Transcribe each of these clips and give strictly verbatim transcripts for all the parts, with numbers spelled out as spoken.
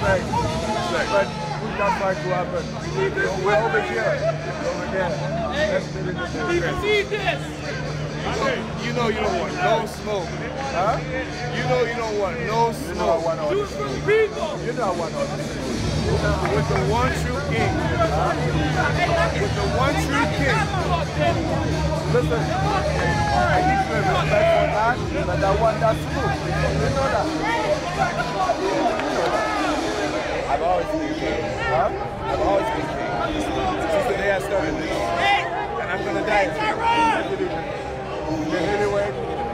Respect. Respect. But we're not going to happen. We're over here. Over there. Let's do it. See this. You know you don't want no smoke. Huh? You know you don't want no smoke. You know I want all Do it this. for the people. You know I want all this. With the one true king. With the one true king. Listen, I need to respect for that, but I want that smooth. You know that? You know that. I've always been king. Huh? I've always been king. Since the day I started this. And I'm gonna die king. Anyway.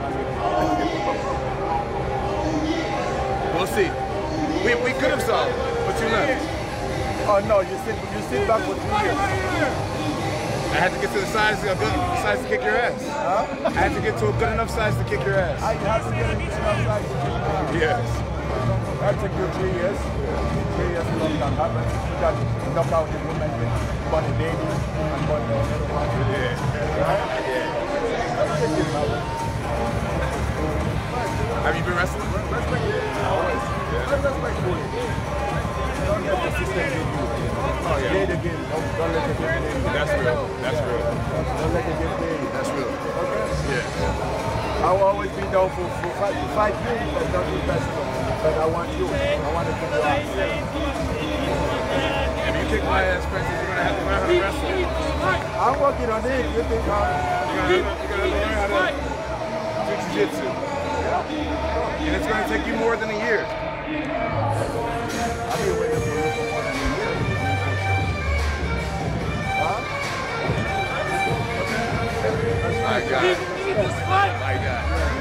We'll see. We, we could have solved, but you left. Oh no, you sit you sit back for two years. I had to get to the size, a good size to kick your ass. Huh? I had to get to a good enough size to kick your ass. I have to get into enough size to kick your ass. Yes. That took you three years. Three years long that happened. You got knocked out the woman with Bunny Baby and Bunny the other one. Yeah. Right? Yeah. That's it, you know. Have you been wrestling? Respect it. Always. Yeah. Respect it. Don't let the system get you. Oh, yeah. Play the game. Don't, don't let the game play you. That's real. That's real. Don't let the game play you. That's real. Okay? Yeah. I will always be down for, for fight, to fight you, but not the best. But I want you. I want to kick your ass. If you kick my ass, Princess, you're gonna have to learn how to wrestle. I'm working on it. You think I'm... You're gonna, you're gonna learn how to do jiu-jitsu. And it's gonna take you more than a year. I've been waiting for you for more than a year. Huh? My God. This fight. My God.